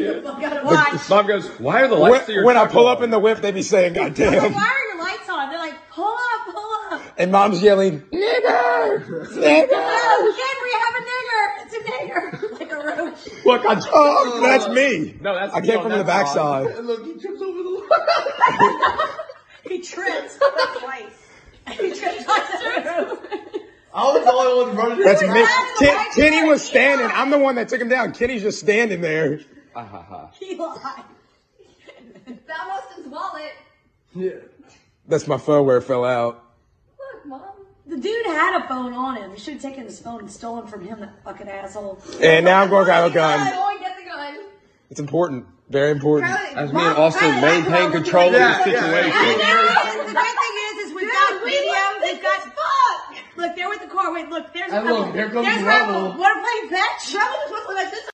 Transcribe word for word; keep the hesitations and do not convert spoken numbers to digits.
the fuck out of Watch. Mom goes, why are the lights to your When I pull on? up in the whip, they be saying, God damn. Like, why are your lights on? They're like, pull up, pull up. And mom's yelling, nigger! Nigger! No, Henry, have a nigger. It's a nigger. Like a roach. Look, I, oh, that's me. No, that's I me came on from that the backside. side. Look, he trips over the He trips twice. He trips twice. I was the only one running. That's me. Ken, Kenny was standing. I'm the one that took him down. Kenny's just standing there. Uh, ha, ha. He lied. That was his wallet. Yeah. That's my phone where it fell out. Look, Mom. The dude had a phone on him. You should have taken his phone and stolen from him, that fucking asshole. And now I'm going to grab a gun. Go and get the gun. It's important. Very important. As me and Austin maintain control of the Yeah, situation. Yeah. The great thing is, is we've got video. We've got fuck. Look, they're with the car. Wait, look. There's And look, here comes There's Rebel. Rebel. Want to play fetch? Rebel was supposed to let this